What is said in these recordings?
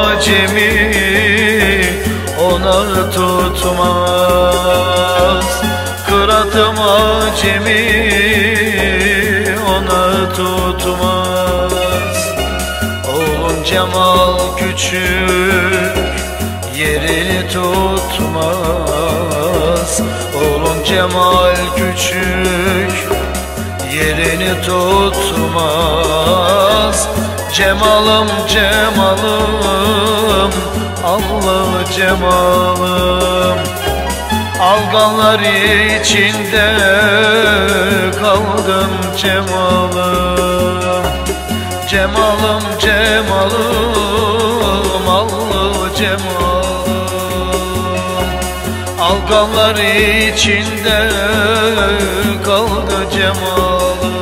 acemi ona tutmaz. Kıratım acemi ona tutmaz. Oğlun Cemal küçük yerini tutmaz. Oğlun Cemal küçük yerini tutmaz. Cemalım Cemalım, Allah Cemalım. Alganlar içinde kaldım Cemalım. Cemalım Cemalım, Allah Cemalım. Alganlar içinde kaldı Cemalım.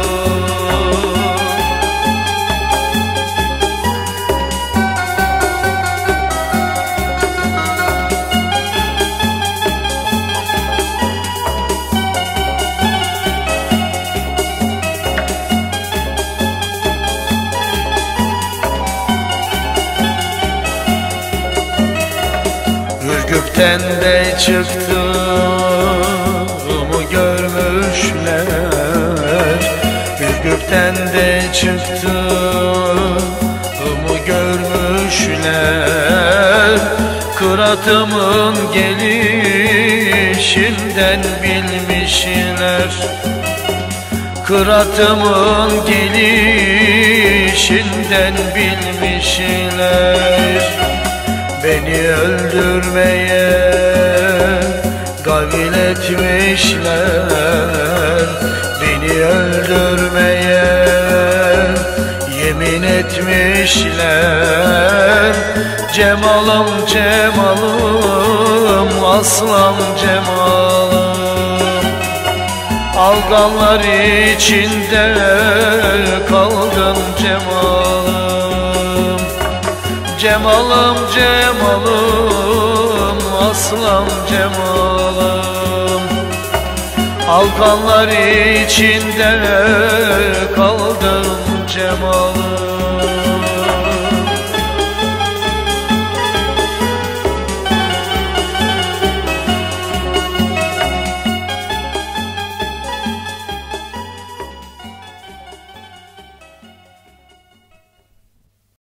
Gökten de çıktığımı görmüşler. Gökten de çıktığımı görmüşler. Kıratımın gelişinden bilmişler. Kıratımın gelişinden bilmişler. Beni öldürmeye gavil etmişler. Beni öldürmeye yemin etmişler. Cemalım Cemalım, aslan Cemalım. Alganlar içinde kaldım Cemalım. Cemalım Cemalım, aslan Cemalım. Alganlar içinde kaldım Cemalım.